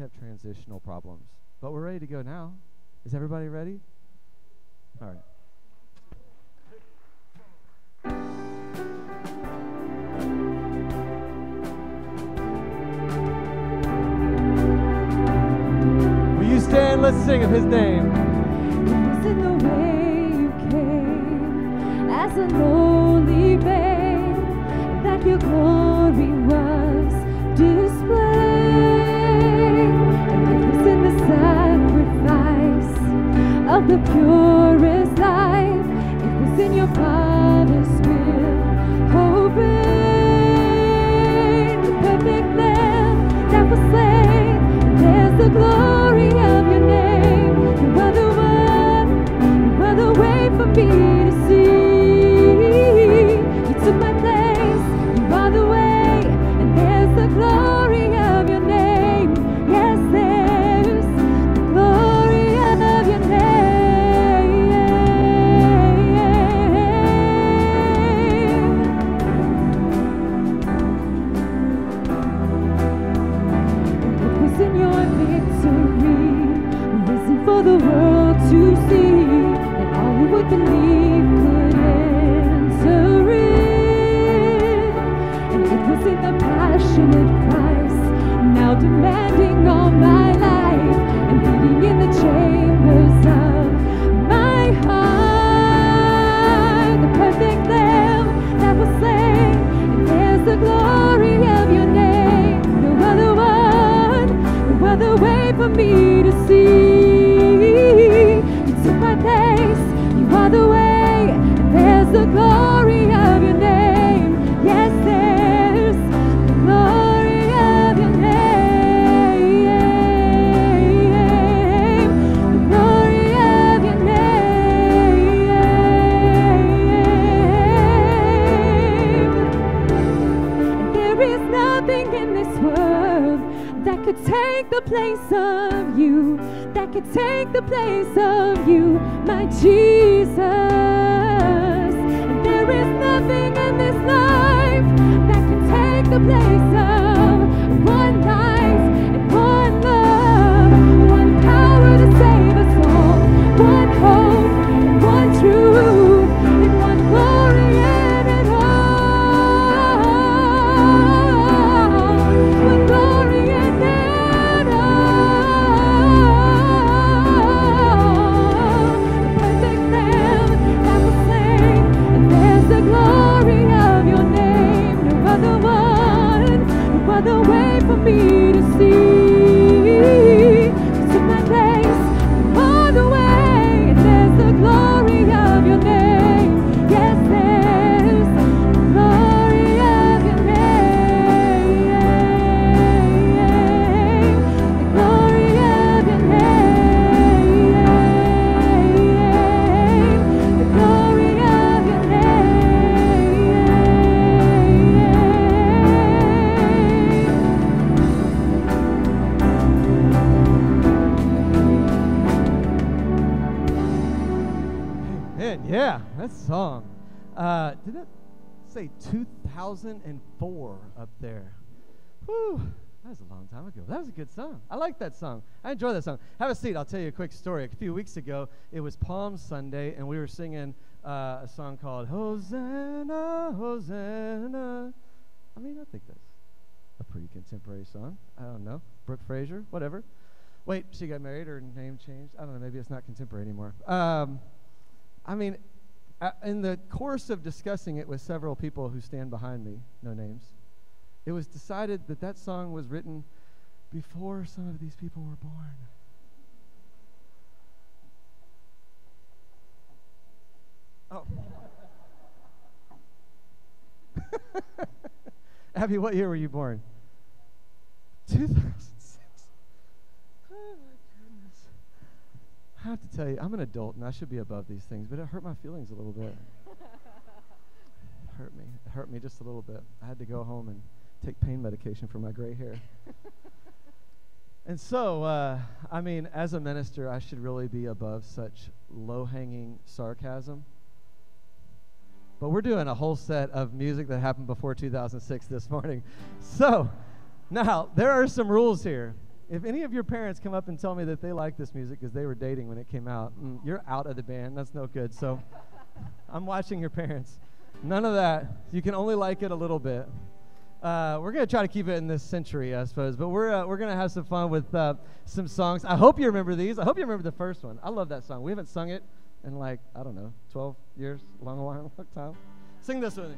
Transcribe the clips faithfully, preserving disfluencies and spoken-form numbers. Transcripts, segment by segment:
have transitional problems. But we're ready to go now. Is everybody ready? All right. Will you stand? Let's sing of his name. It was in the way you came as a lowly babe that your glory was displayed. And it was in the sacrifice of the purest life. It was in your Father's will obeyed. The perfect Lamb that was slain. There's the glory of your name. You are the one, you are the way for me to see. You took my place, you are the way, and there's the glory of your name. Yes, there's the glory of your name. It was in your victory, risen for the world to see, that all who would believe could enter in. And it was in the passionate Christ, now demanding all my life, and beating in the chambers of my heart. The perfect Lamb that was slain, and there's the glory of your name. No other one, no other way for me to see. You took my place, you are the way, and there's the glory of your name. Yes, there's the glory of your name. The glory of your name. And there is nothing in this world that could take the place of you, that could take the place of you, my Jesus. And there is nothing in this life that can take the place of one life and one love, one power to save us all, one hope and one truth, and one glory in it all, one glory in it all. The perfect Lamb that was slain, and there's the glory of your name. No other one, no other way for me to see. You took my place, you are the way, and there's the glory of your name. Yes, there's the glory of your name. The glory of your name. The glory of your Man, yeah, that song. Uh, did that say two thousand four up there? Whew, that was a long time ago. That was a good song. I like that song. I enjoy that song. Have a seat. I'll tell you a quick story. A few weeks ago, it was Palm Sunday, and we were singing uh, a song called Hosanna, Hosanna. I mean, I think that's a pretty contemporary song. I don't know. Brooke Fraser, whatever. Wait, she got married, her name changed. I don't know. Maybe it's not contemporary anymore. Um, I mean, uh, in the course of discussing it with several people who stand behind me, no names, it was decided that that song was written before some of these people were born. Oh. Abby, what year were you born? two thousand six. Oh, my goodness. I have to tell you, I'm an adult, and I should be above these things, but it hurt my feelings a little bit. It hurt me. It hurt me just a little bit. I had to go home and take pain medication for my gray hair. And so, uh, I mean, as a minister, I should really be above such low-hanging sarcasm. But we're doing a whole set of music that happened before two thousand six this morning. So, now, there are some rules here. If any of your parents come up and tell me that they like this music because they were dating when it came out, mm, you're out of the band. That's no good. So I'm watching your parents. None of that. You can only like it a little bit. Uh, we're going to try to keep it in this century, I suppose. But we're uh, we're going to have some fun with uh, some songs. I hope you remember these. I hope you remember the first one. I love that song. We haven't sung it in like, I don't know, twelve years, long, long, long time. Sing this with me.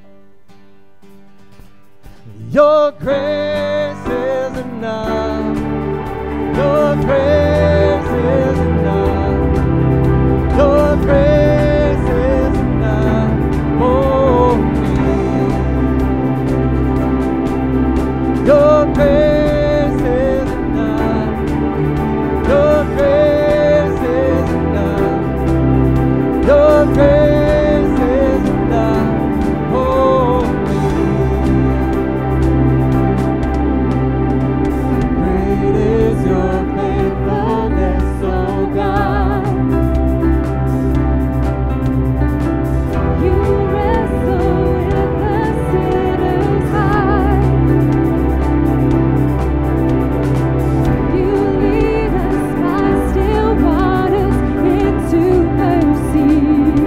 Your grace is enough. Your grace is enough. Your grace is enough for me. Your grace is enough. Your grace is enough. Your grace is enough for me. Great is your faithfulness, oh God. You wrestle with the sinner's heart. You lead us by still waters into mercy,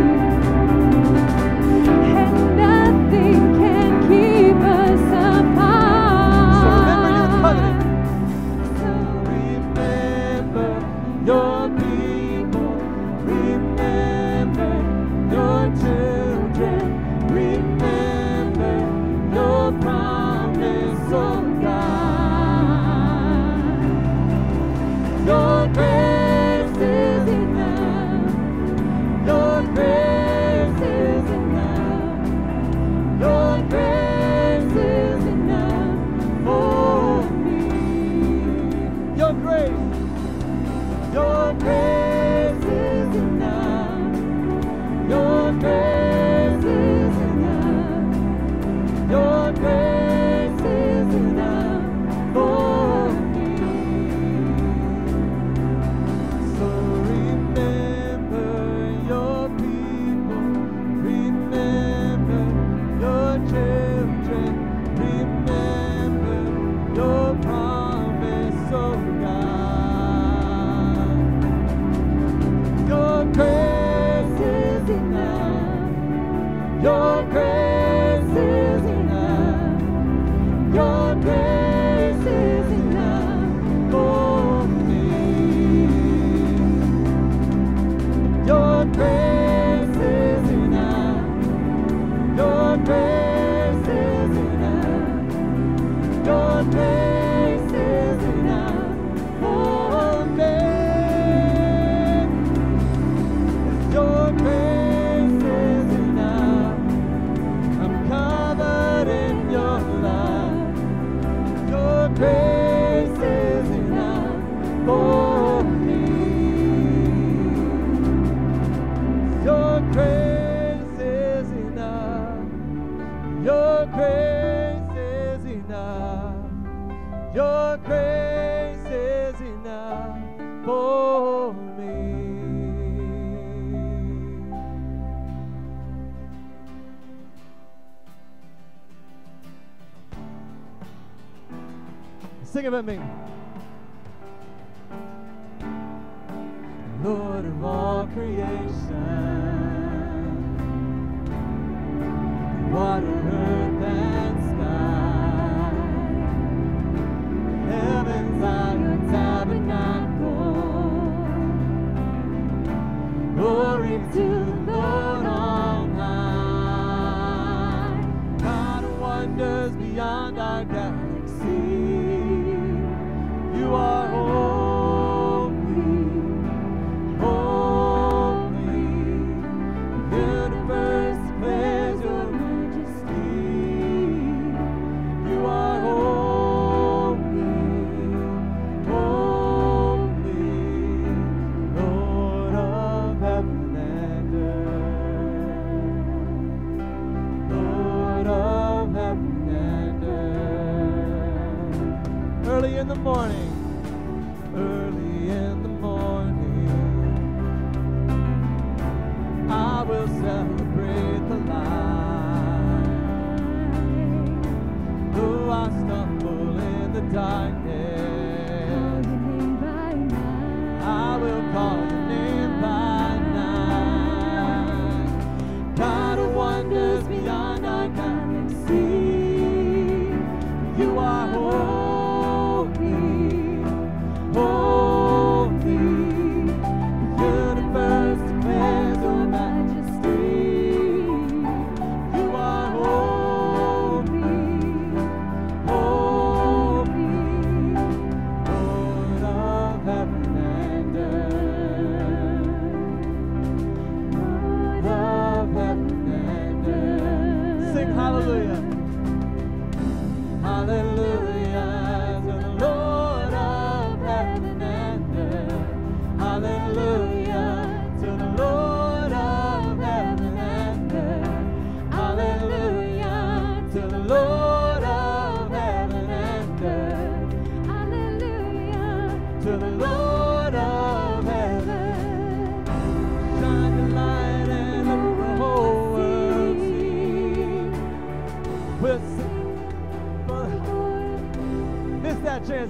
and nothing can keep us apart. So remember your covenant. So remember your people. Remember your children. Remember your promise, oh God. Your grace is enough. Your grace is enough. Your grace is enough for me. Your grace, your grace is enough. Your grace is enough. Your grace is enough for me. So remember your people. Remember your children. Remember your promise, oh God. Your grace is enough. Your grace is enough. Your grace is enough for me. Your grace is enough. Your grace is enough. Your grace is enough for me. Your grace is enough. I'm covered in your love. Your grace is enough for me. Your grace is enough. Your grace is enough. Your grace is enough for me. Sing it with me. Lord of all creation, water, earth, and sky, heavens are your tabernacle. Glory to the Lord on high. God of wonders beyond our galaxy. You are holy, holy. The universe declares your majesty. You are holy, holy, Lord of heaven and earth. Lord of heaven and earth. Early in the morning, early in the morning, I will celebrate the light. Though I stumble in the darkness,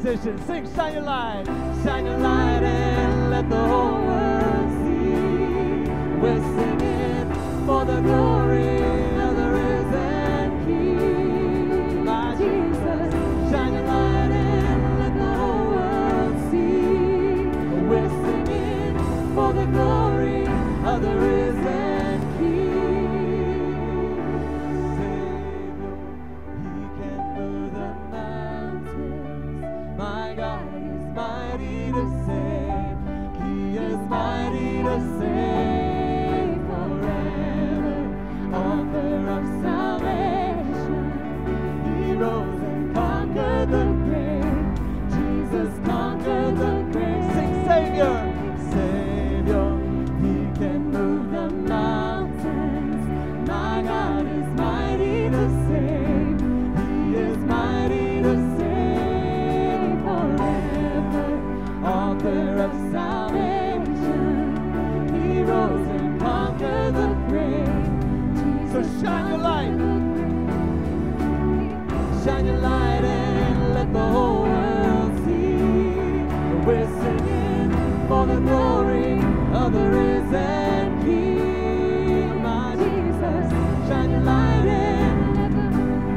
musicians. Sing, shine your light. Shine your light and let the whole world see. We're singing for the glory of the risen King. My Jesus, shine your light and let the whole world see. We're singing for the glory of the risen King. Savior, He can move the mountains. My God is mighty to save. He is mighty to save forever. Author of salvation, He rose and conquered the grave. Jesus conquered the grave. Sing, Savior, Savior, He can move the mountains. My God is mighty to save. He is mighty to save forever. Author of salvation, He rose and conquered the grave. So shine your light. Shine your light and let the whole world see. We're singing for the glory of the risen King. My Jesus, shine your light and let the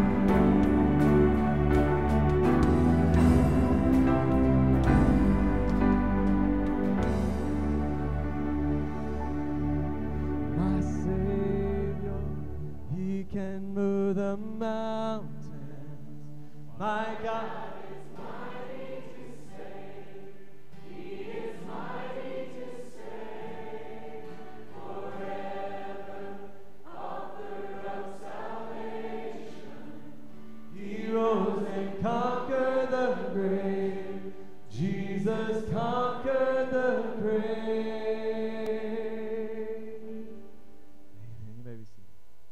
My Savior, He can move the mountains. My God is mighty to save. He is mighty to save forever. Author of salvation, He rose and conquered the grave. Jesus conquered the grave. Amen. You may be seated.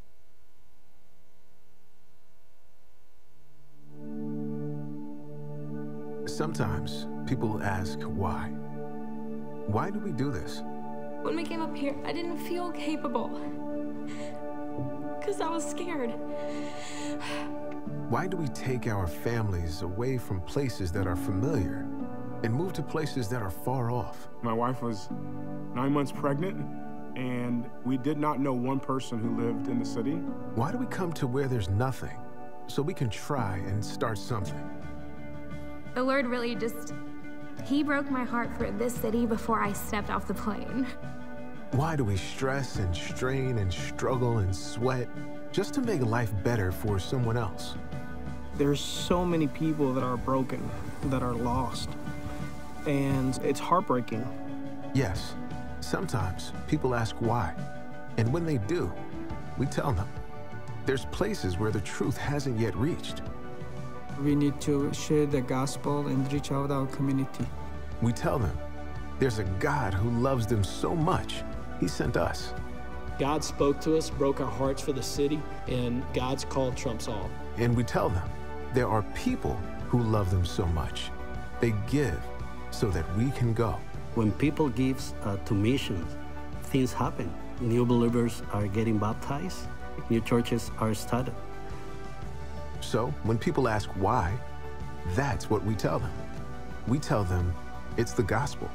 Sometimes people ask why. Why do we do this? When we came up here, I didn't feel capable because I was scared. Why do we take our families away from places that are familiar and move to places that are far off? My wife was nine months pregnant, and we did not know one person who lived in the city. Why do we come to where there's nothing so we can try and start something? The Lord really just, He broke my heart for this city before I stepped off the plane. Why do we stress and strain and struggle and sweat just to make life better for someone else? There's so many people that are broken, that are lost, and it's heartbreaking. Yes, sometimes people ask why, and when they do, we tell them. There's places where the truth hasn't yet reached. We need to share the gospel and reach out our community. We tell them there's a God who loves them so much, He sent us. God spoke to us, broke our hearts for the city, and God's call trumps all. And we tell them there are people who love them so much, they give so that we can go. When people give uh, to missions, things happen. New believers are getting baptized, new churches are started. So when people ask why, that's what we tell them. We tell them it's the gospel.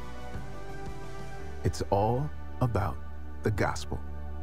It's all about the gospel.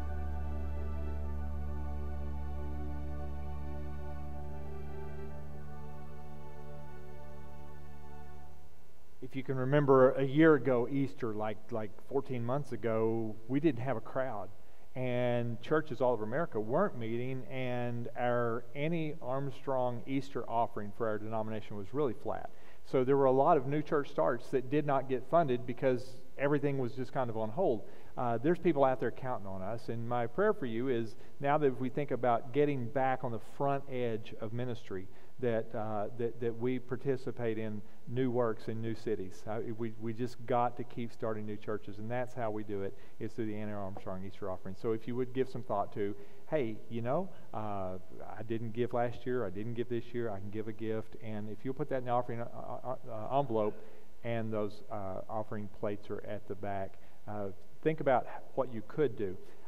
If you can remember a year ago, Easter, like like fourteen months ago, we didn't have a crowd. And churches all over America weren't meeting, and our Annie Armstrong Easter offering for our denomination was really flat. So there were a lot of new church starts that did not get funded because everything was just kind of on hold. Uh, there's people out there counting on us, and my prayer for you is now that we think about getting back on the front edge of ministry, that uh, that, that we participate in new works in new cities. Uh, we, we just got to keep starting new churches, and that's how we do it, is through the Annie Armstrong Easter offering. So if you would give some thought to, hey, you know, uh, I didn't give last year, I didn't give this year, I can give a gift, and if you'll put that in the offering uh, uh, envelope, and those uh, offering plates are at the back, uh, think about what you could do.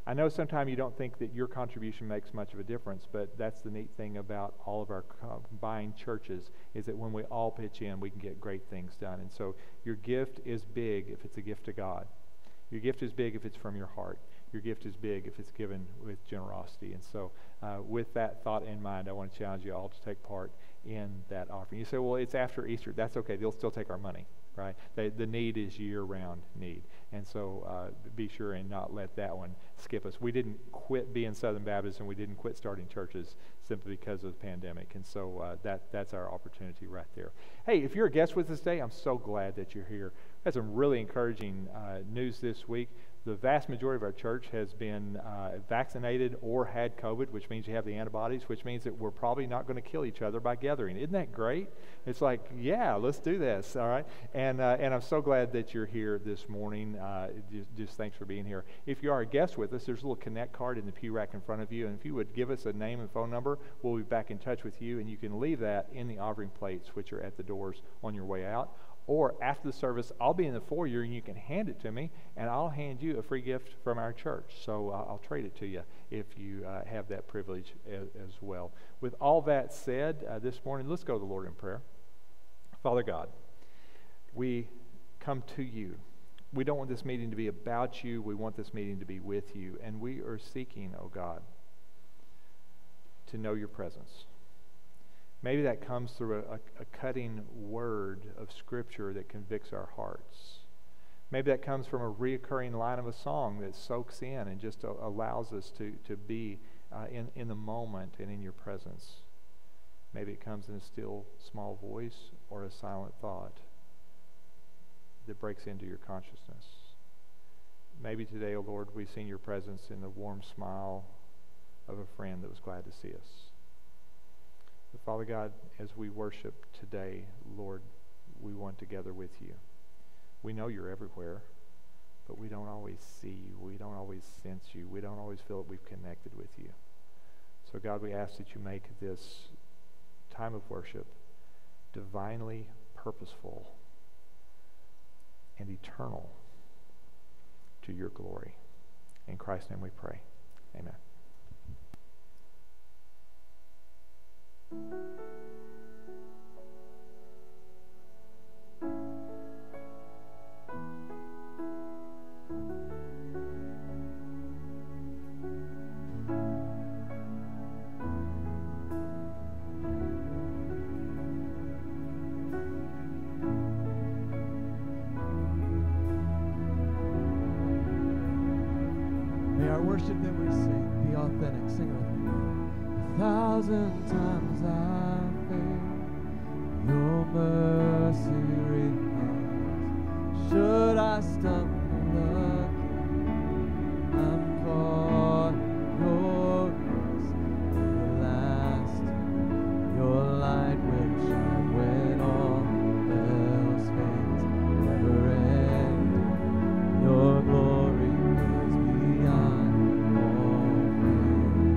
I know sometimes you don't think that your contribution makes much of a difference, but that's the neat thing about all of our combined churches, is that when we all pitch in, we can get great things done. And so your gift is big if it's a gift to God. Your gift is big if it's from your heart. Your gift is big if it's given with generosity. And so uh, with that thought in mind, I want to challenge you all to take part in that offering. You say, well, it's after Easter. That's okay. They'll still take our money, right? They, the need is year-round need. And so uh, be sure and not let that one skip us. We didn't quit being Southern Baptist, and we didn't quit starting churches simply because of the pandemic. And so uh, that that's our opportunity right there. Hey, if you're a guest with us today, I'm so glad that you're here. We had some really encouraging uh, news this week. The vast majority of our church has been uh, vaccinated or had COVID, which means you have the antibodies, which means that we're probably not going to kill each other by gathering. Isn't that great? It's like, yeah, let's do this, all right? And uh, and I'm so glad that you're here this morning. Uh, just, just thanks for being here. If you are a guest with us, there's a little Connect card in the pew rack in front of you, and if you would give us a name and phone number, we'll be back in touch with you, and you can leave that in the offering plates, which are at the doors on your way out. Or after the service, I'll be in the foyer and you can hand it to me, and I'll hand you a free gift from our church. So uh, I'll trade it to you if you uh, have that privilege as, as well. With all that said, uh, this morning, let's go to the Lord in prayer. Father God, we come to you. We don't want this meeting to be about you. We want this meeting to be with you. And we are seeking, oh God, to know your presence. Maybe that comes through a, a cutting word of Scripture that convicts our hearts. Maybe that comes from a reoccurring line of a song that soaks in and just uh, allows us to, to be uh, in, in the moment and in your presence. Maybe it comes in a still, small voice or a silent thought that breaks into your consciousness. Maybe today, oh Lord, we've seen your presence in the warm smile of a friend that was glad to see us. But Father God, as we worship today, Lord, we want to gather with you. We know you're everywhere, but we don't always see you. We don't always sense you. We don't always feel that we've connected with you. So God, we ask that you make this time of worship divinely purposeful and eternal to your glory. In Christ's name we pray. Amen. May our worship that we sing be authentic. Sing it with me. A thousand times I failed, your mercy remains. Should I stumble again, I'm caught in your grace. Everlasting, your light will shine when all else fades. Never ending, your glory is beyond all fame.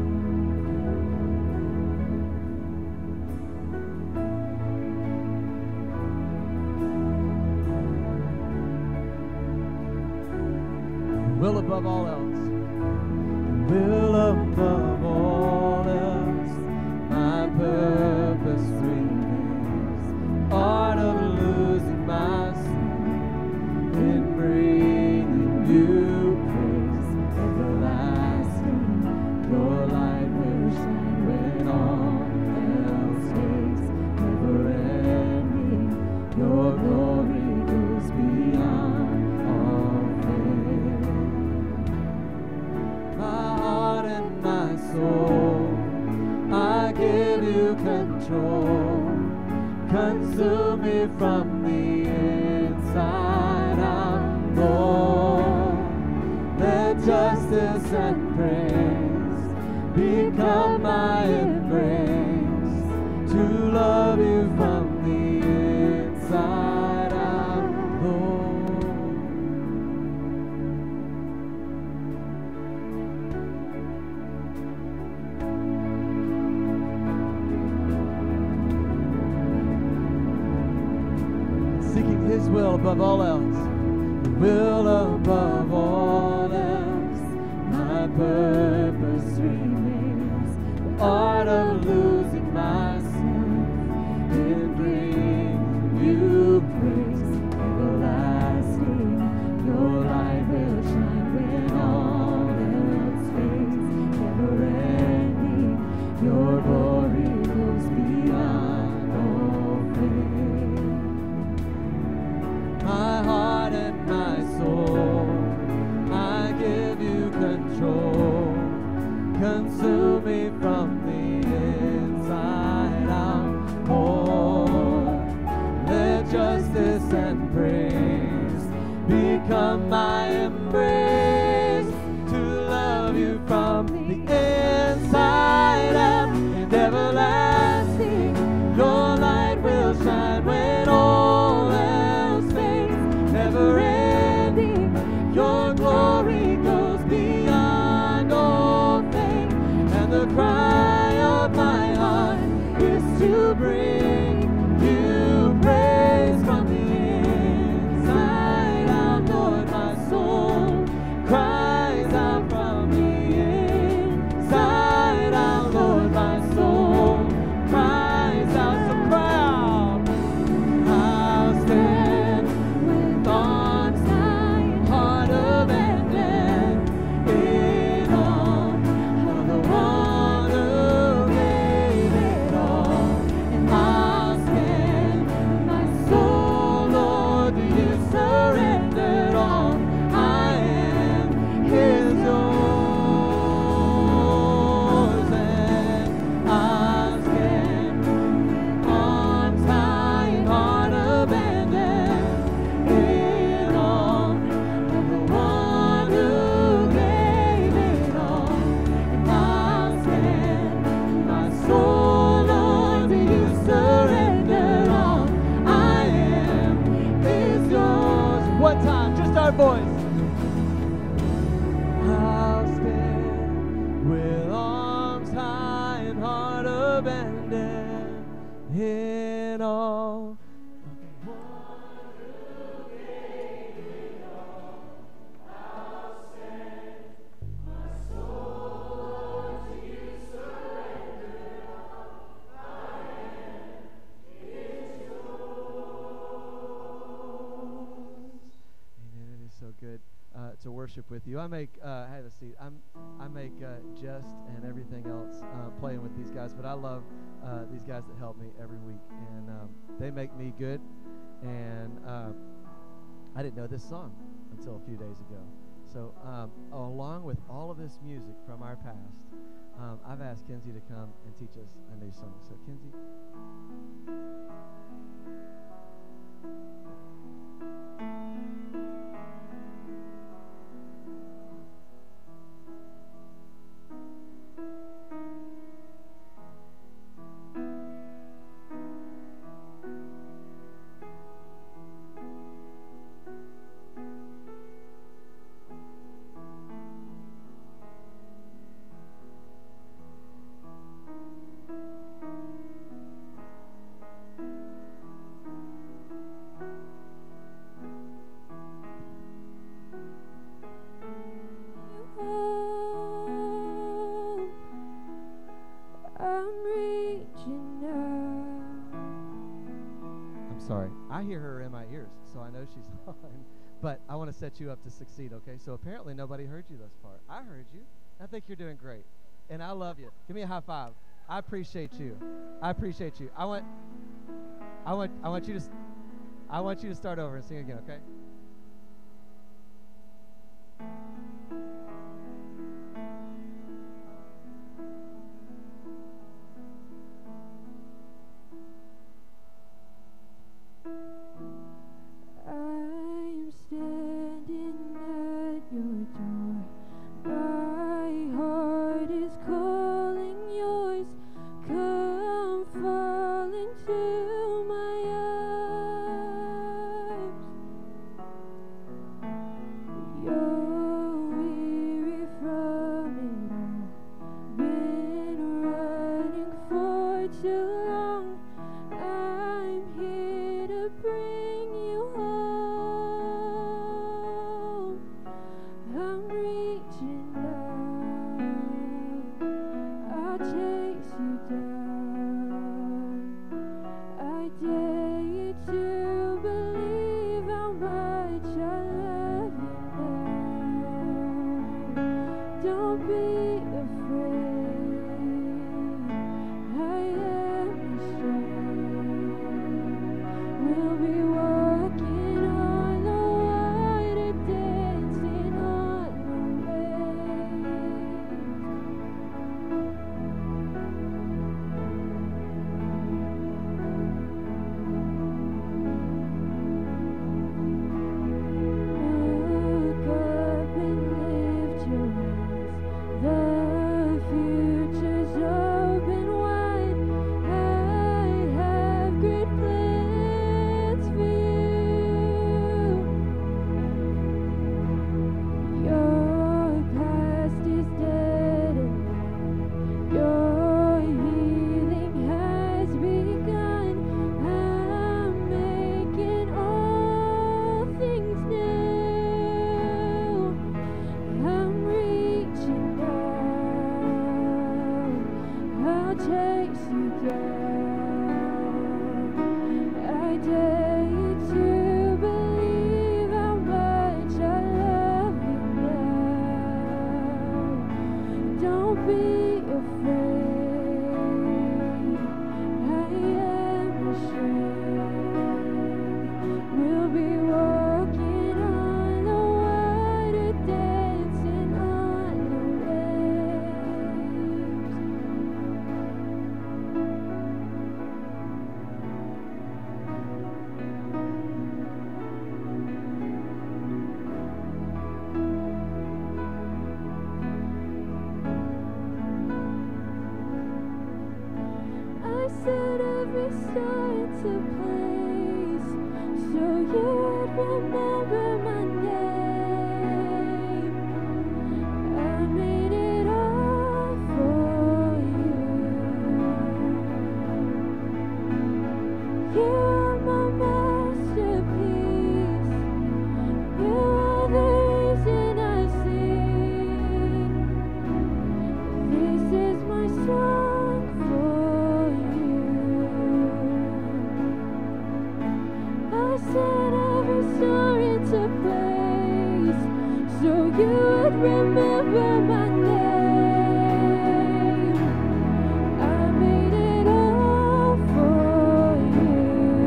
Will above all else, will above all else, my purpose remains. Art of losing my soul in bringing you praise. Everlasting, your light will shine when all else fades. Never ending, your glory goes beyond all fame. My heart and my soul, I give you control. Consume me from the inside out, Lord. Let justice and praise become my embrace. To love you from the inside out, Lord. Seeking his will above all else, will above all else, my glory goes beyond all faith, and the cry of my heart is to bring you praise from the inside out. Lord, my soul cries out from the inside out. Lord, my soul cries out. So cry out. I'll stand with arms high, heart abandoned in awe of the one who gave it all. And I'll stand, my soul, Lord, to you surrendered all. I am His, yours, and I'll stand with arms high and heart abandoned in awe of the one who gave it all. And I'll stand, my soul, Lord, to you surrendered all. I am His, yours. One time, just our voice. I'll stand with arms high and heart abandoned in awe. Amen. It is so good uh, to worship with you. I make uh, have a seat. I'm I make uh, jest and everything else uh, playing with these guys, but I love uh, these guys that help me every week, and um, they make me good. And uh, I didn't know this song until a few days ago. So um, along with all of this music from our past, um, I've asked Kinsey to come and teach us a new song. So Kinsey. Sorry, I hear her in my ears, so I know she's on. But I want to set you up to succeed, okay? So apparently nobody heard you thus far. I heard you. I think you're doing great, and I love you. Give me a high five. I appreciate you. I appreciate you. I want, I want, I want you to, I want you to start over and sing again, okay? I'm standing at your door. My heart is calling yours. Come fall into my arms. You're weary from it all. Been running for too long. I'm here to bring you home. I'm reaching out. I'll chase you down. I dare you to believe how much I love you now. Don't be afraid. I am your strength. We'll be walking on the water, dancing on the Look up and lift your eyes. The would remember my name. I made it all for you.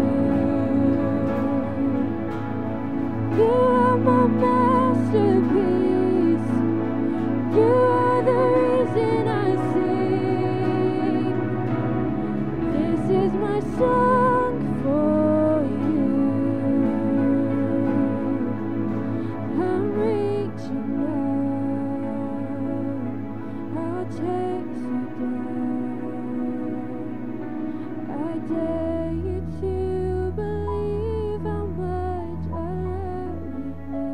You are my masterpiece. You are the reason I sing. This is my song for you. I'm reaching out. I'll chase you down. I dare you to believe how much I love you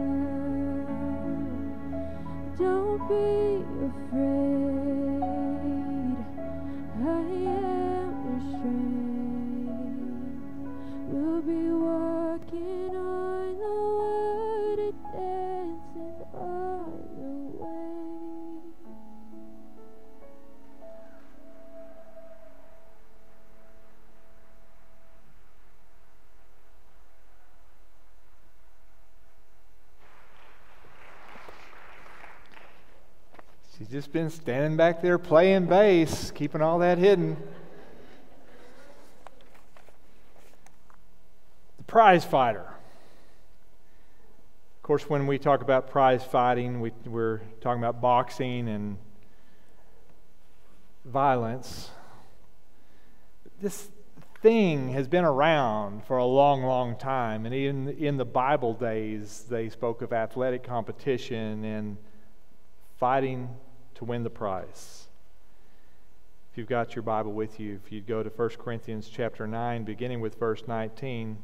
now. Don't be afraid. I am your strength. We'll be walking on the water, dancing on the way. She's just been standing back there playing bass, keeping all that hidden. The prize fighter. Of course, when we talk about prize fighting, we, we're talking about boxing and violence. This thing has been around for a long, long time. And even in the Bible days, they spoke of athletic competition and fighting to win the prize. If you've got your Bible with you, if you'd go to First Corinthians chapter nine, beginning with verse nineteen,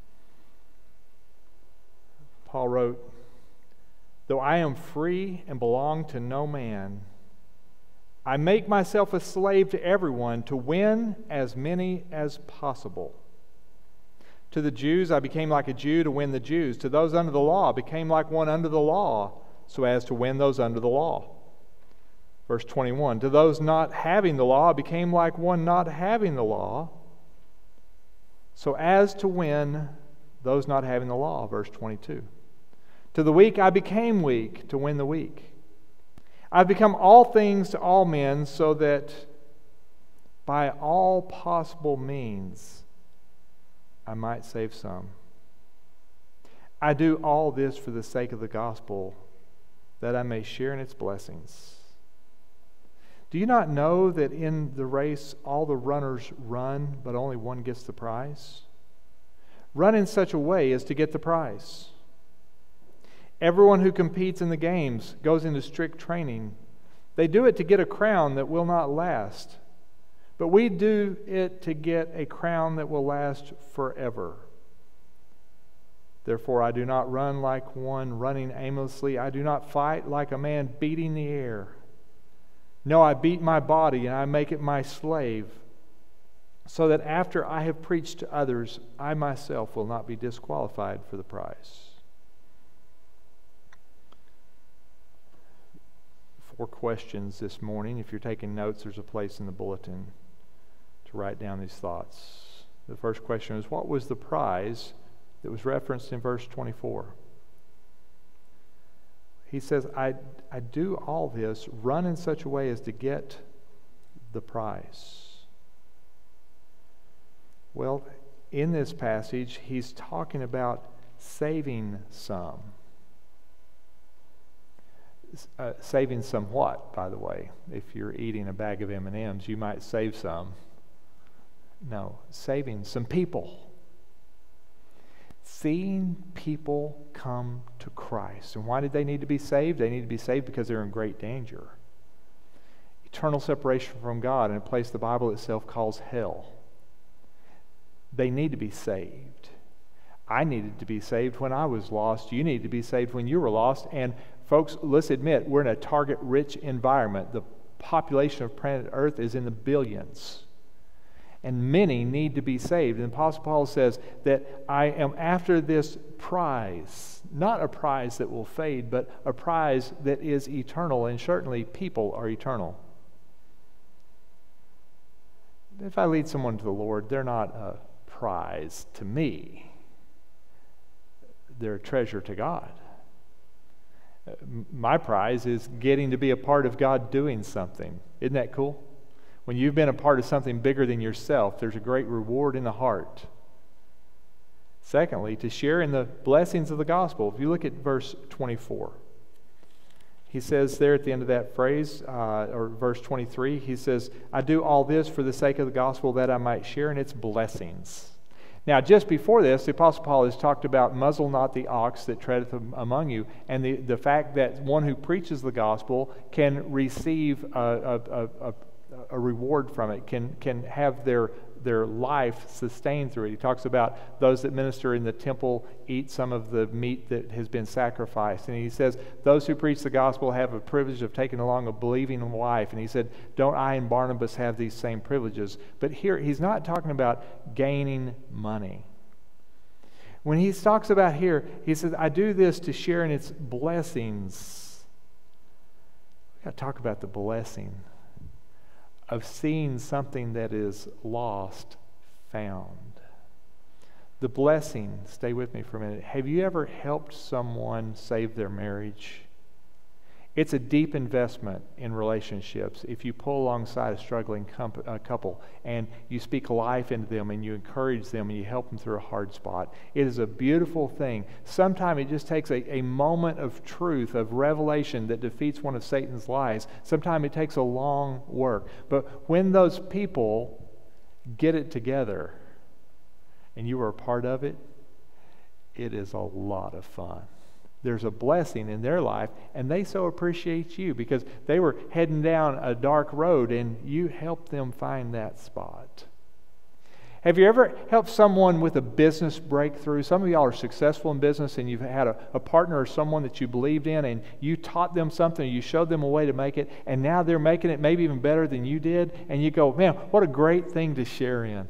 Paul wrote, "Though I am free and belong to no man, I make myself a slave to everyone to win as many as possible. To the Jews I became like a Jew to win the Jews. To those under the law I became like one under the law, so as to win those under the law." Verse twenty-one, "To those not having the law I became like one not having the law, so as to win those not having the law." Verse twenty-two, "To the weak I became weak to win the weak. I've become all things to all men, so that by all possible means I might save some. I do all this for the sake of the gospel, that I may share in its blessings. Do you not know that in the race all the runners run, but only one gets the prize? Run in such a way as to get the prize. Everyone who competes in the games goes into strict training. They do it to get a crown that will not last, but we do it to get a crown that will last forever. Therefore I do not run like one running aimlessly. I do not fight like a man beating the air. No, I beat my body and I make it my slave, so that after I have preached to others, I myself will not be disqualified for the prize." Four questions this morning. If you're taking notes, there's a place in the bulletin to write down these thoughts. The first question is, what was the prize that was referenced in verse twenty-four? He says, I, I do all this, run in such a way as to get the prize. Well, in this passage, he's talking about saving some. Uh, saving some what, by the way? If you're eating a bag of M and M's, you might save some. No, saving some people. Seeing people come to Christ. And why did they need to be saved? They need to be saved because they're in great danger. Eternal separation from God in a place the Bible itself calls hell. They need to be saved. I needed to be saved when I was lost. You need to be saved when you were lost. And folks, let's admit, we're in a target-rich environment. The population of planet Earth is in the billions. And many need to be saved. And the Apostle Paul says that I am after this prize, not a prize that will fade, but a prize that is eternal, and certainly people are eternal. If I lead someone to the Lord, they're not a prize to me. They're a treasure to God. My prize is getting to be a part of God doing something. Isn't that cool? When you've been a part of something bigger than yourself, there's a great reward in the heart. Secondly, to share in the blessings of the gospel. If you look at verse twenty-four, he says there at the end of that phrase, uh, or verse twenty-three, he says, I do all this for the sake of the gospel that I might share in its blessings. Now, just before this, the Apostle Paul has talked about muzzle not the ox that treadeth among you, and the, the fact that one who preaches the gospel can receive a, a, a, a reward from it, can, can have their their life sustained through it. He talks about those that minister in the temple eat some of the meat that has been sacrificed. And he says, those who preach the gospel have a privilege of taking along a believing wife. And he said, don't I and Barnabas have these same privileges? But here, he's not talking about gaining money. When he talks about here, he says, I do this to share in its blessings. We've got to talk about the blessing of seeing something that is lost found. The blessing, stay with me for a minute. Have you ever helped someone save their marriage? It's a deep investment in relationships. If you pull alongside a struggling comp- uh, couple and you speak life into them and you encourage them and you help them through a hard spot, it is a beautiful thing. Sometimes it just takes a, a moment of truth, of revelation that defeats one of Satan's lies. Sometimes it takes a long work. But when those people get it together and you are a part of it, it is a lot of fun. There's a blessing in their life, and they so appreciate you because they were heading down a dark road, and you helped them find that spot. Have you ever helped someone with a business breakthrough? Some of y'all are successful in business, and you've had a, a partner or someone that you believed in, and you taught them something, you showed them a way to make it, and now they're making it maybe even better than you did, and you go, man, what a great thing to share in.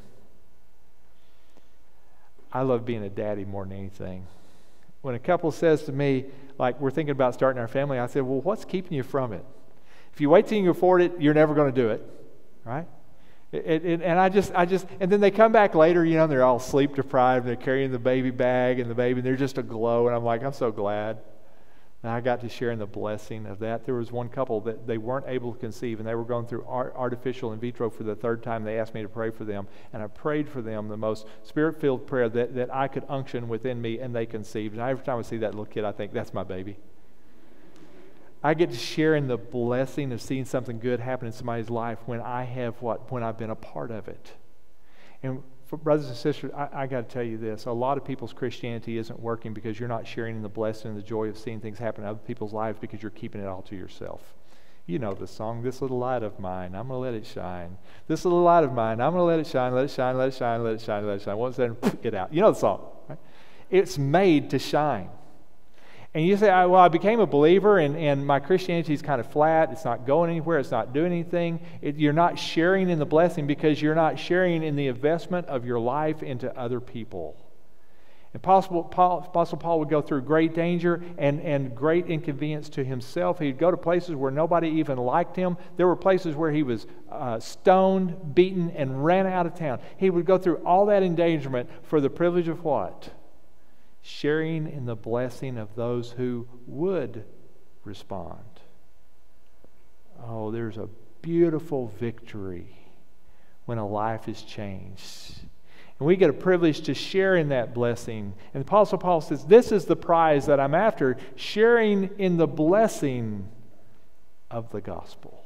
I love being a daddy more than anything. When a couple says to me, like, we're thinking about starting our family, I said, well, what's keeping you from it? If you wait till you can afford it, you're never going to do it, right? It, it, and I just, I just, and then they come back later, you know, and they're all sleep deprived, they're carrying the baby bag and the baby, and they're just aglow, and I'm like, I'm so glad. And I got to share in the blessing of that. There was one couple that they weren't art- to conceive, and they were going through art- artificial in vitro for the third time. They asked me to pray for them, and I prayed for them the most spirit-filled prayer that, that I could unction within me, and they conceived. And every time I see that little kid, I think, that's my baby. I get to share in the blessing of seeing something good happen in somebody's life when I have what? When I've been a part of it. And for brothers and sisters, I, I got to tell you this. A lot of people's Christianity isn't working because you're not sharing in the blessing and the joy of seeing things happen in other people's lives because you're keeping it all to yourself. You know the song, this little light of mine, I'm going to let it shine. This little light of mine, I'm going to let it shine, let it shine, let it shine, let it shine, let it shine. Once then, get out. You know the song, right? It's made to shine. And you say, well, I became a believer and, and my Christianity is kind of flat. It's not going anywhere. It's not doing anything. It, you're not sharing in the blessing because you're not sharing in the investment of your life into other people. And Apostle Paul, Apostle Paul would go through great danger and, and great inconvenience to himself. He'd go to places where nobody even liked him. There were places where he was uh, stoned, beaten, and ran out of town. He would go through all that endangerment for the privilege of what? Sharing in the blessing of those who would respond. Oh, there's a beautiful victory when a life is changed. And we get a privilege to share in that blessing. And the Apostle Paul says, this is the prize that I'm after, sharing in the blessing of the gospel.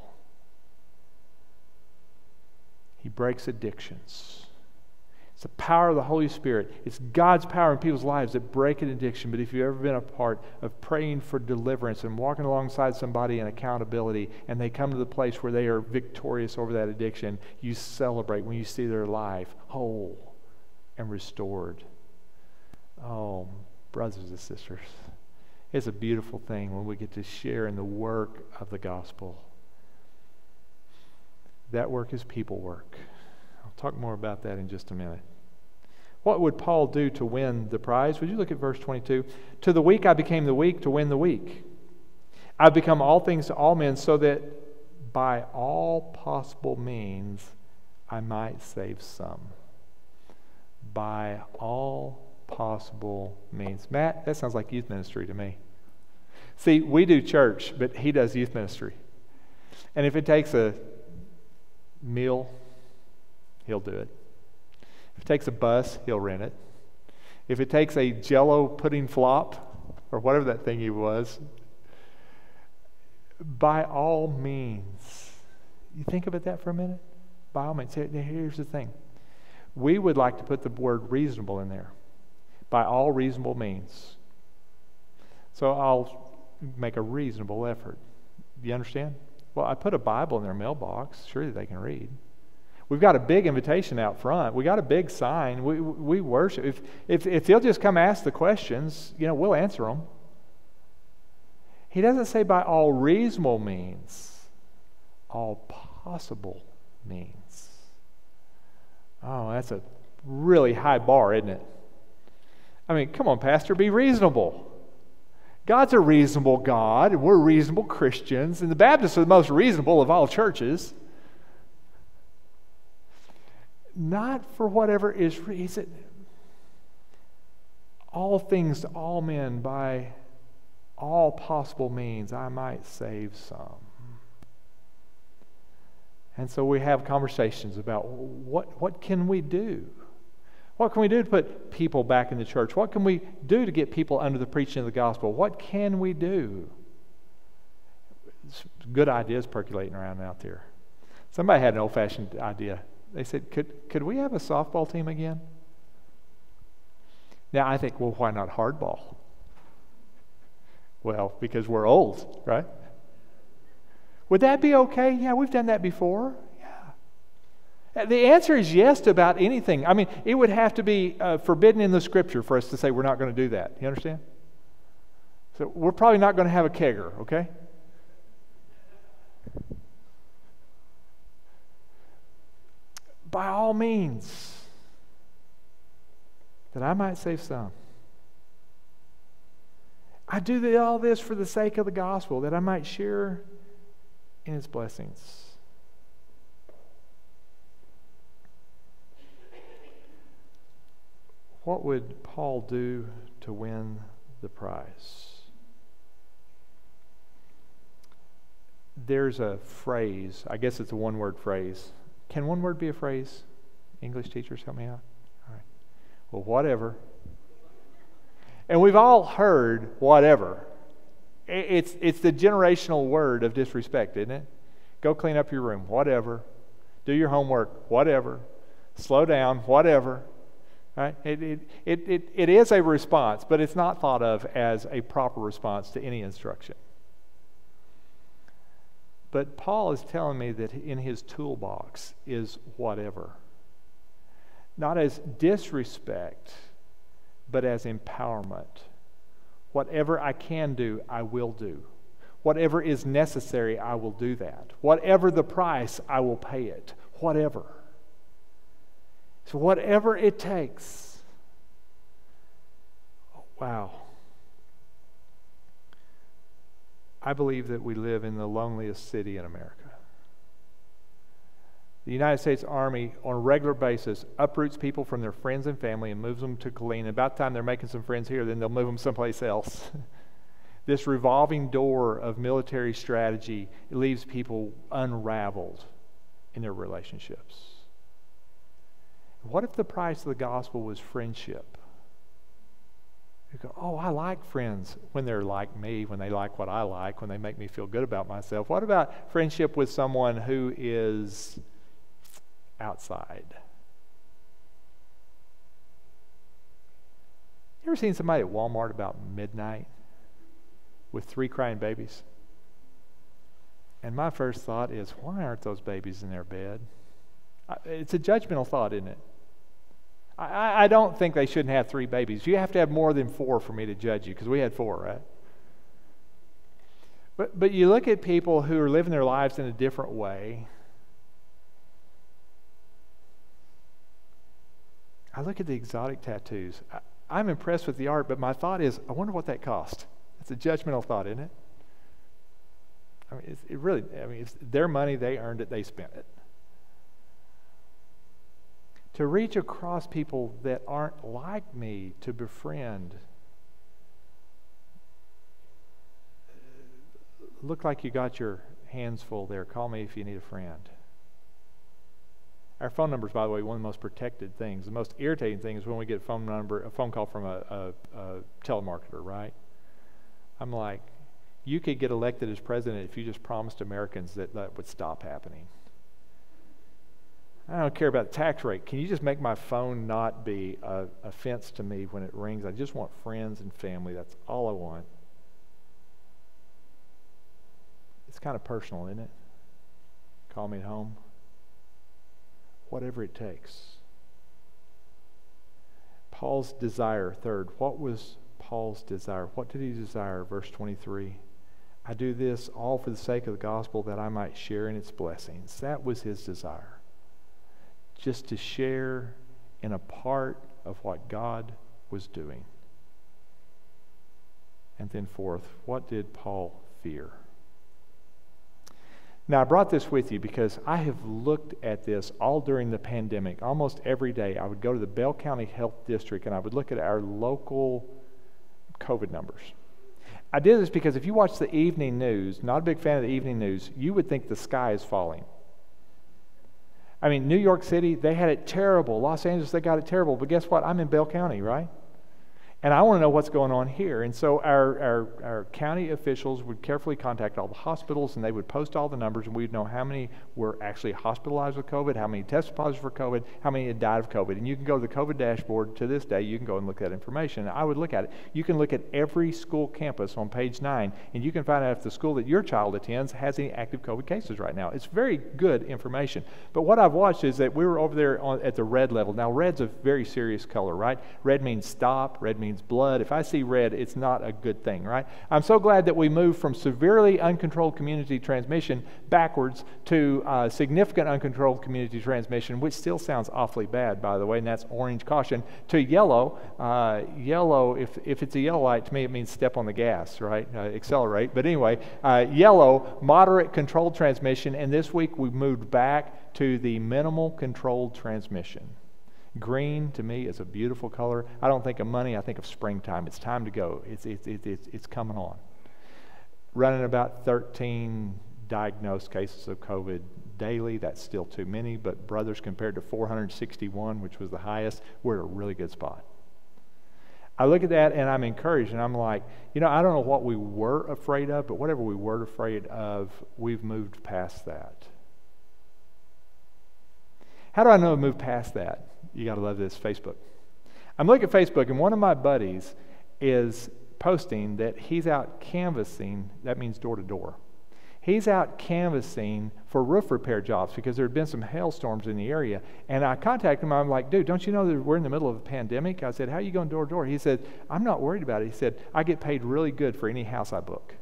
He breaks addictions. It's the power of the Holy Spirit. It's God's power in people's lives that break an addiction. But if you've ever been a part of praying for deliverance and walking alongside somebody in accountability, and they come to the place where they are victorious over that addiction, you celebrate when you see their life whole and restored. Oh, brothers and sisters, it's a beautiful thing when we get to share in the work of the gospel. That work is people work. I'll talk more about that in just a minute. What would Paul do to win the prize? Would you look at verse twenty-two? To the weak I became the weak to win the weak. I've become all things to all men so that by all possible means I might save some. By all possible means. Matt, that sounds like youth ministry to me. See, we do church, but he does youth ministry. And if it takes a meal, he'll do it. If it takes a bus, he'll rent it. If it takes a Jell-O pudding flop, or whatever that thing he was, by all means. You think about that for a minute? By all means. Here's the thing. We would like to put the word reasonable in there. By all reasonable means. So I'll make a reasonable effort. Do you understand? Well, I put a Bible in their mailbox. Surely they can read. We've got a big invitation out front. We got a big sign. We we worship. If if if they'll just come ask the questions, you know, we'll answer them. He doesn't say by all reasonable means, all possible means. Oh, that's a really high bar, isn't it? I mean, come on, Pastor, be reasonable. God's a reasonable God, and we're reasonable Christians, and the Baptists are the most reasonable of all churches. Not for whatever is, he said, all things to all men by all possible means, I might save some. And so we have conversations about what, what can we do? What can we do to put people back in the church? What can we do to get people under the preaching of the gospel? What can we do? Good ideas percolating around out there. Somebody had an old-fashioned idea. They said, could, could we have a softball team again? Now, I think, well, why not hardball? Well, because we're old, right? Would that be okay? Yeah, we've done that before. Yeah. The answer is yes to about anything. I mean, it would have to be uh, forbidden in the Scripture for us to say we're not going to do that. You understand? So we're probably not going to have a kegger, okay? By all means, that I might save some. I do all this for the sake of the gospel, that I might share in its blessings. What would Paul do to win the prize? There's a phrase, I guess it's a one-word phrase. Can one word be a phrase? English teachers, help me out. All right. Well, whatever. And we've all heard whatever. It's, it's the generational word of disrespect, isn't it? Go clean up your room, whatever. Do your homework, whatever. Slow down, whatever. Right? It, it, it, it, it is a response, but it's not thought of as a proper response to any instruction. But Paul is telling me that in his toolbox is whatever. Not as disrespect, but as empowerment. Whatever I can do, I will do. Whatever is necessary, I will do that. Whatever the price, I will pay it. Whatever. So whatever it takes. Wow. I believe that we live in the loneliest city in America. The United States Army, on a regular basis, uproots people from their friends and family and moves them to Killeen. And about the time they're making some friends here, then they'll move them someplace else. This revolving door of military strategy leaves people unraveled in their relationships. What if the price of the gospel was friendship? You go, oh, I like friends when they're like me, when they like what I like, when they make me feel good about myself. What about friendship with someone who is outside? You ever seen somebody at Walmart about midnight with three crying babies? And my first thought is, why aren't those babies in their bed? It's a judgmental thought, isn't it? I, I don't think they shouldn't have three babies. You have to have more than four for me to judge you, because we had four, right? But but you look at people who are living their lives in a different way. I look at the exotic tattoos. I, I'm impressed with the art, but my thought is, I wonder what that cost. It's a judgmental thought, isn't it? I mean, it's, it really, I mean, it's their money, they earned it, they spent it. To reach across people that aren't like me, to befriend. look like you got your hands full there. Call me if you need a friend. Our phone number is, by the way, one of the most protected things. The most irritating thing is when we get a phone number, a phone call from a, a, a telemarketer, right? I'm like, you could get elected as president if you just promised Americans that that would stop happening. I don't care about the tax rate. Can you just make my phone not be a offense to me when it rings? I just want friends and family. That's all I want. It's kind of personal, isn't it? Call me at home. Whatever it takes. Paul's desire, third. What was Paul's desire? What did he desire? Verse twenty-three. I do this all for the sake of the gospel, that I might share in its blessings. That was his desire. Just to share in a part of what God was doing. And then fourth, what did Paul fear? Now, I brought this with you because I have looked at this all during the pandemic. Almost every day, I would go to the Bell County Health District and I would look at our local COVID numbers. I did this because if you watch the evening news, not a big fan of the evening news, you would think the sky is falling. I mean, New York City, they had it terrible. Los Angeles, they got it terrible. But guess what? I'm in Bell County, right? And I want to know what's going on here. And so our, our, our county officials would carefully contact all the hospitals, and they would post all the numbers, and we'd know how many were actually hospitalized with COVID, how many tested positive for COVID, how many had died of COVID. And you can go to the COVID dashboard to this day. You can go and look at that information. And I would look at it. You can look at every school campus on page nine, and you can find out if the school that your child attends has any active COVID cases right now. It's very good information. But what I've watched is that we were over there on, at the red level. Now, red's a very serious color, right? Red means stop. Red means blood. If I see red, it's not a good thing, right? I'm so glad that we moved from severely uncontrolled community transmission backwards to uh, significant uncontrolled community transmission, which still sounds awfully bad, by the way, and that's orange caution, to yellow. Uh, yellow, if, if it's a yellow light, to me it means step on the gas, right? Uh, accelerate. But anyway, uh, yellow, moderate controlled transmission, and this week we moved back to the minimal controlled transmission. Green, to me, is a beautiful color. I don't think of money. I think of springtime. It's time to go. It's, it's, it's, it's, it's coming on. Running about thirteen diagnosed cases of COVID daily. That's still too many, but brothers, compared to four hundred sixty-one, which was the highest, we're at a really good spot. I look at that and I'm encouraged, and I'm like, you know, I don't know what we were afraid of, but whatever we were afraid of, we've moved past that. How do I know I moved past that? You got to love this, Facebook. I'm looking at Facebook, and one of my buddies is posting that he's out canvassing. That means door to door. He's out canvassing for roof repair jobs because there had been some hailstorms in the area. And I contacted him. I'm like, dude, don't you know that we're in the middle of a pandemic? I said, how are you going door to door? He said, I'm not worried about it. He said, I get paid really good for any house I book.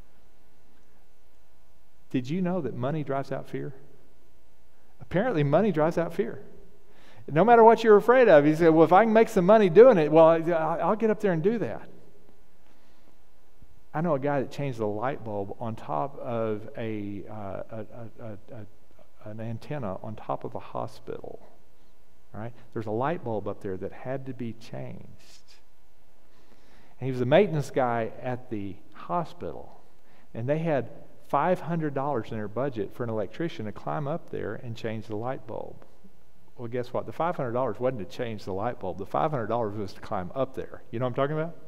Did you know that money drives out fear? Apparently, money drives out fear. No matter what you're afraid of, he said, well, if I can make some money doing it, well, I'll get up there and do that. I know a guy that changed the light bulb on top of a, uh, a, a, a, a an antenna on top of a hospital. Right? There's a light bulb up there that had to be changed. And he was a maintenance guy at the hospital. And they had five hundred dollars in their budget for an electrician to climb up there and change the light bulb. Well, guess what? The five hundred dollars wasn't to change the light bulb. The five hundred dollars was to climb up there. You know what I'm talking about?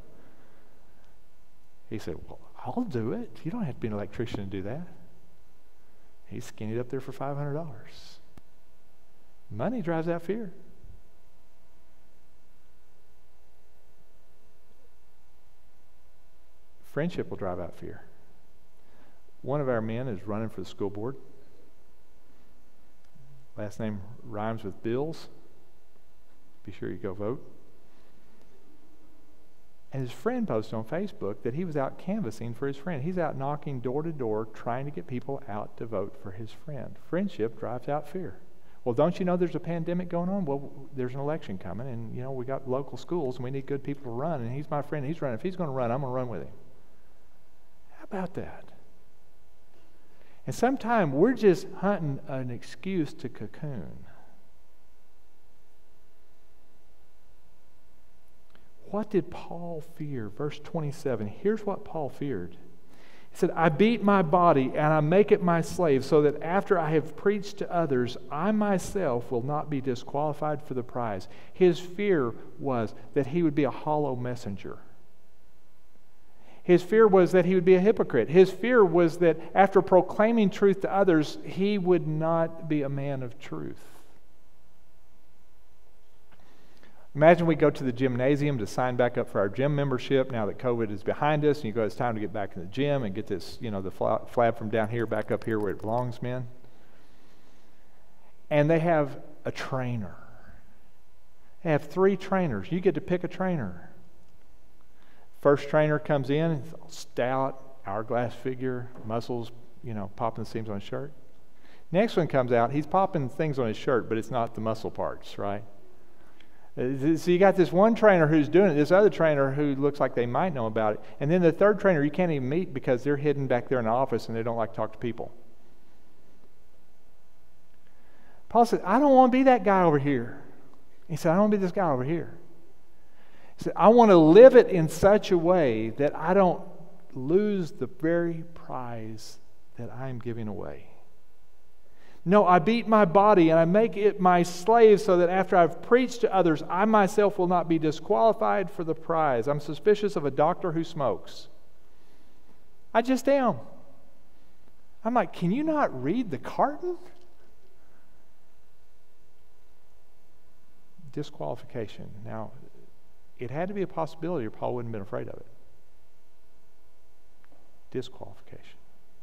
He said, well, I'll do it. You don't have to be an electrician to do that. He skinnied up there for five hundred dollars. Money drives out fear. Friendship will drive out fear. One of our men is running for the school board. Last name rhymes with Bills. Be sure you go vote. And his friend posted on Facebook that he was out canvassing for his friend. He's out knocking door to door trying to get people out to vote for his friend. Friendship drives out fear. Well, don't you know there's a pandemic going on? Well, there's an election coming, and you know we got local schools, and we need good people to run, and he's my friend. He's running. If he's going to run, I'm going to run with him. How about that? And sometimes we're just hunting an excuse to cocoon. What did Paul fear? Verse twenty-seven. Here's what Paul feared. He said, I beat my body and I make it my slave so that after I have preached to others, I myself will not be disqualified for the prize. His fear was that he would be a hollow messenger. His fear was that he would be a hypocrite. His fear was that after proclaiming truth to others, he would not be a man of truth. Imagine we go to the gymnasium to sign back up for our gym membership now that COVID is behind us, and you go, it's time to get back in the gym and get this, you know, the flab from down here back up here where it belongs, men. And they have a trainer. They have three trainers. You get to pick a trainer. First trainer comes in, stout, hourglass figure, muscles, you know, popping the seams on his shirt. Next one comes out, he's popping things on his shirt, but it's not the muscle parts, right? So you got this one trainer who's doing it, this other trainer who looks like they might know about it, and then the third trainer you can't even meet because they're hidden back there in the office and they don't like to talk to people. Paul said, I don't want to be that guy over here. He said, I don't want to be this guy over here. He said, I want to live it in such a way that I don't lose the very prize that I'm giving away. No, I beat my body and I make it my slave so that after I've preached to others, I myself will not be disqualified for the prize. I'm suspicious of a doctor who smokes. I just am. I'm like, can you not read the carton? Disqualification. Now, it had to be a possibility or Paul wouldn't have been afraid of it. Disqualification.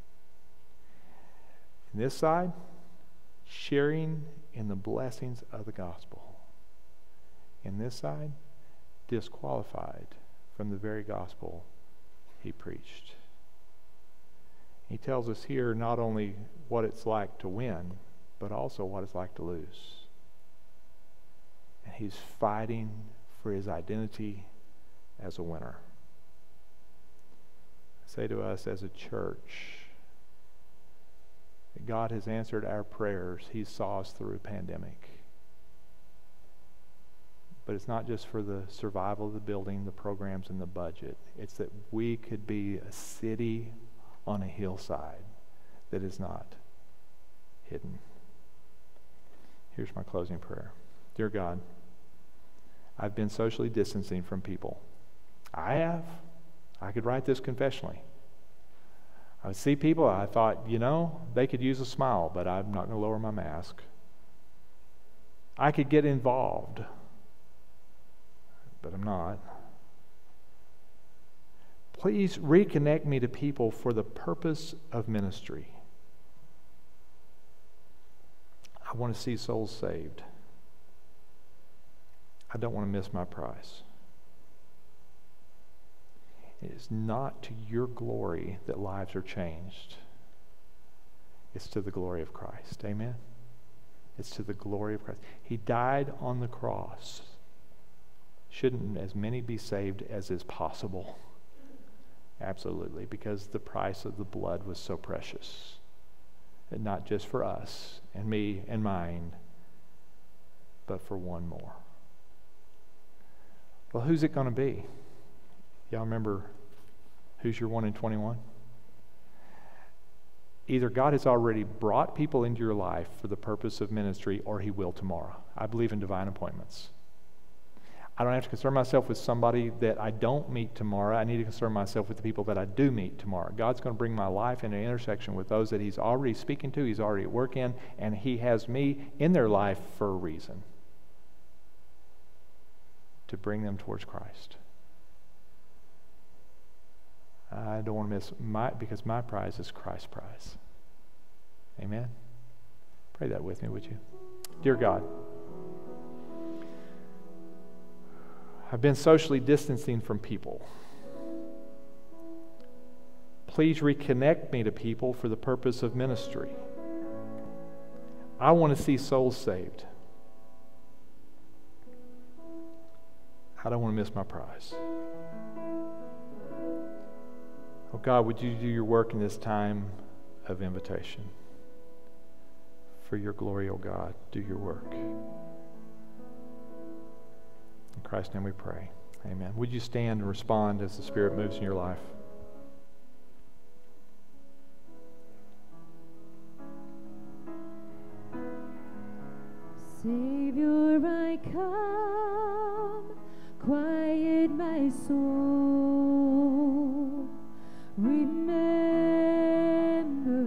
And this side, sharing in the blessings of the gospel. In this side, disqualified from the very gospel he preached. He tells us here not only what it's like to win, but also what it's like to lose. And he's fighting for his identity as a winner. I say to us as a church, that God has answered our prayers. He saw us through a pandemic. But it's not just for the survival of the building, the programs, and the budget. It's that we could be a city on a hillside that is not hidden. Here's my closing prayer. Dear God, I've been socially distancing from people. I have. I could write this confessionally. I would see people, I thought, you know, they could use a smile, but I'm not going to lower my mask. I could get involved, but I'm not. Please reconnect me to people for the purpose of ministry. I want to see souls saved. I don't want to miss my prize. It is not to your glory that lives are changed. It's to the glory of Christ. Amen? It's to the glory of Christ. He died on the cross. Shouldn't as many be saved as is possible? Absolutely, because the price of the blood was so precious. And not just for us and me and mine, but for one more. Well, who's it going to be? Y'all remember who's your one in twenty-one? Either God has already brought people into your life for the purpose of ministry, or he will tomorrow. I believe in divine appointments. I don't have to concern myself with somebody that I don't meet tomorrow. I need to concern myself with the people that I do meet tomorrow. God's going to bring my life into an intersection with those that he's already speaking to, he's already at work in, and he has me in their life for a reason. To bring them towards Christ. I don't want to miss my, because my prize is Christ's prize. Amen? Pray that with me, would you? Dear God, I've been socially distancing from people. Please reconnect me to people for the purpose of ministry. I want to see souls saved. I don't want to miss my prize. Oh God, would you do your work in this time of invitation? For your glory, oh God, do your work. In Christ's name we pray. Amen. Would you stand and respond as the Spirit moves in your life? Savior, I come, quiet my soul. Remember,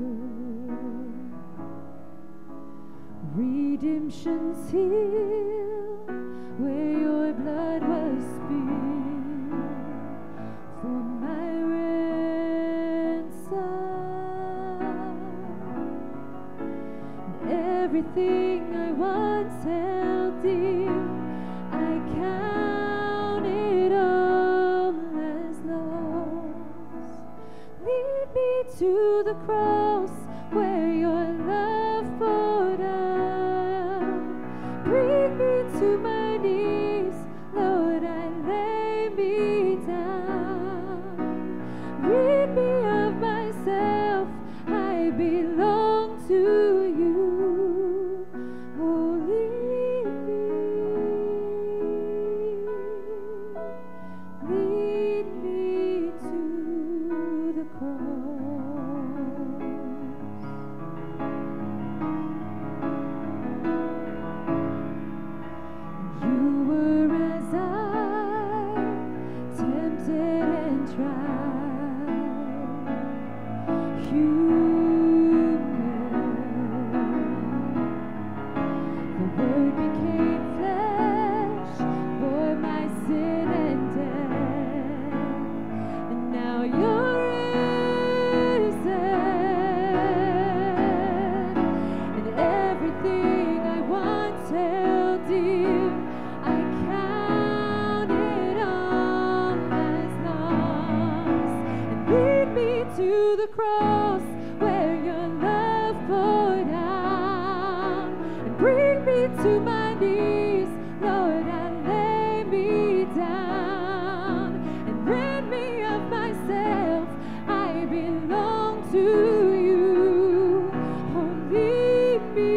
redemption's here, where your blood was spilled for my ransom. Everything I once held dear, I count it all as lost. Lead me to the cross where your love poured out. Bring me to my knees, Lord, I lay me down. Rid me of myself, I belong to you. Oh, lead me, lead me to the cross. You were as I, tempted and tried, human. The Word became flesh, bore my sin and death, and now you're risen, and everything I once held dear, I count it all as lost. And lead me to the cross where your love poured out, and bring me to my knees, Lord, I lay me down, and rid me of myself, I belong to you. Oh, lead me,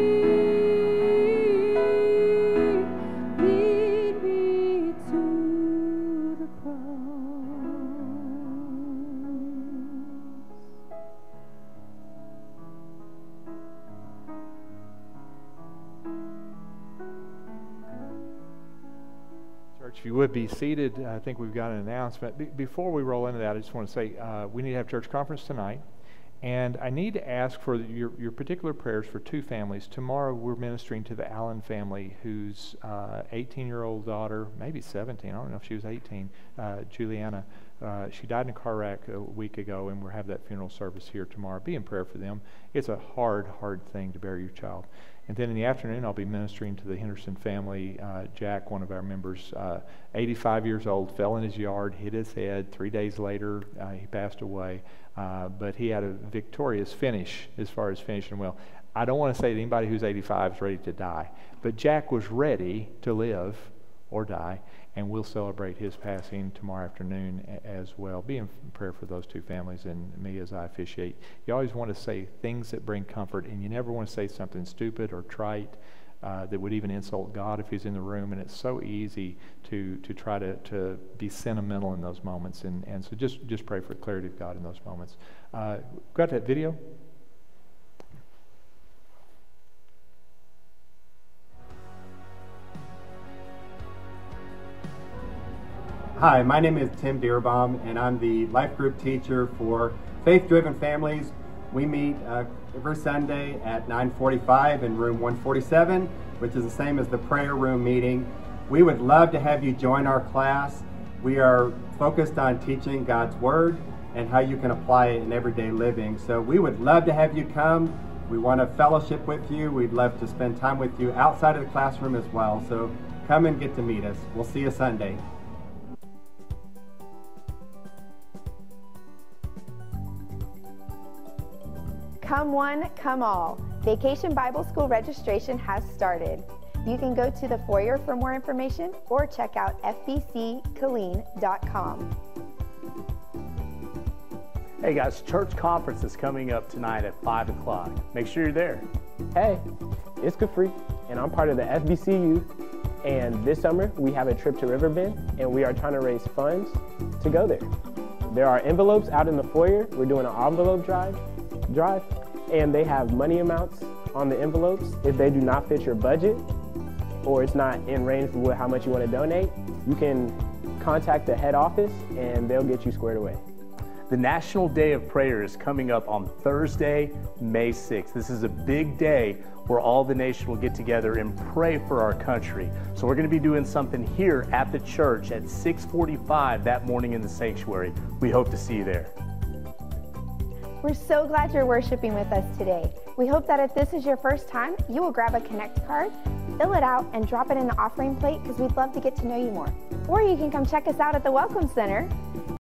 lead me to the cross. Church, if you would be seated, I think we've got an announcement. Be- before we roll into that, I just want to say uh, we need to have church conference tonight, and I need to ask for your, your particular prayers for two families. Tomorrow we're ministering to the Allen family, whose eighteen-year-old daughter, maybe seventeen, I don't know if she was eighteen, uh, Juliana, uh, she died in a car wreck a week ago, and we'll have that funeral service here tomorrow. Be in prayer for them. It's a hard, hard thing to bury your child. And then in the afternoon, I'll be ministering to the Henderson family. Uh, Jack, one of our members, uh, eighty-five years old, fell in his yard, hit his head. Three days later, uh, he passed away. Uh, but he had a victorious finish as far as finishing well. I don't want to say that anybody who's eighty-five is ready to die, but Jack was ready to live or die, and we'll celebrate his passing tomorrow afternoon a- as well. Be in prayer for those two families and me as I officiate. You always want to say things that bring comfort, and you never want to say something stupid or trite uh, that would even insult God if he's in the room, and it's so easy to to try to, to be sentimental in those moments, and, and so just, just pray for clarity of God in those moments. Uh, got that video? Hi, my name is Tim Dearbaum, and I'm the life group teacher for Faith Driven Families. We meet uh, every Sunday at nine forty-five in room one forty-seven, which is the same as the prayer room meeting. We would love to have you join our class. We are focused on teaching God's Word and how you can apply it in everyday living. So we would love to have you come. We want to fellowship with you. We'd love to spend time with you outside of the classroom as well. So come and get to meet us. We'll see you Sunday. Come one, come all. Vacation Bible School registration has started. You can go to the foyer for more information or check out f b c killeen dot com. Hey guys, church conference is coming up tonight at five o'clock. Make sure you're there. Hey, it's Kafri, and I'm part of the F B C Youth. And this summer, we have a trip to Riverbend, and we are trying to raise funds to go there. There are envelopes out in the foyer. We're doing an envelope drive, drive, and they have money amounts on the envelopes. If they do not fit your budget or it's not in range for what, how much you want to donate, you can contact the head office and they'll get you squared away. The National Day of Prayer is coming up on Thursday, May sixth. This is a big day where all the nation will get together and pray for our country. So we're going to be doing something here at the church at six forty-five that morning in the sanctuary. We hope to see you there. We're so glad you're worshiping with us today. We hope that if this is your first time, you will grab a Connect card, fill it out, and drop it in the offering plate because we'd love to get to know you more. Or you can come check us out at the Welcome Center.